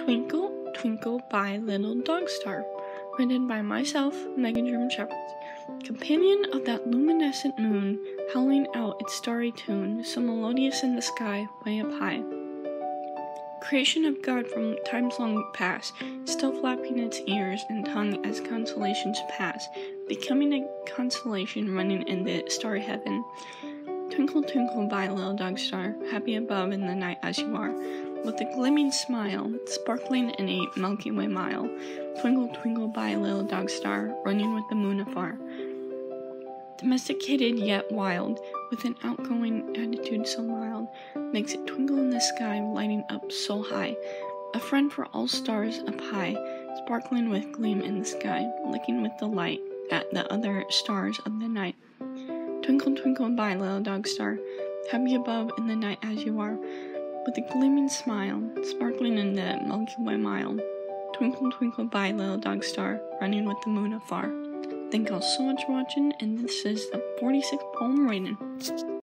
Twinkle, Twinkle by Little Dog Star, written by myself, MegaGermanShepherds. Companion of that luminescent moon, howling out its starry tune, so melodious in the sky, way up high. Creation of God from times long past, still flapping its ears and tongue as constellations pass, becoming a constellation running in the starry heaven. Twinkle, twinkle by Little Dog Star, happy above in the night as you are, with a gleaming smile, sparkling in a Milky Way mile. Twinkle, twinkle by Little Dog Star, running with the moon afar. Domesticated yet wild, with an outgoing attitude so mild, makes it twinkle in the sky, lighting up so high. A friend for all stars up high, sparkling with gleam in the sky, looking with delight at the other stars of the night. Twinkle, twinkle by Little Dog Star, happy above in the night as you are, with a gleaming smile, sparkling in the Milky Way mile. Twinkle, twinkle by Little Dog Star, running with the moon afar. Thank you all so much for watching, and this is the 46th poem reading.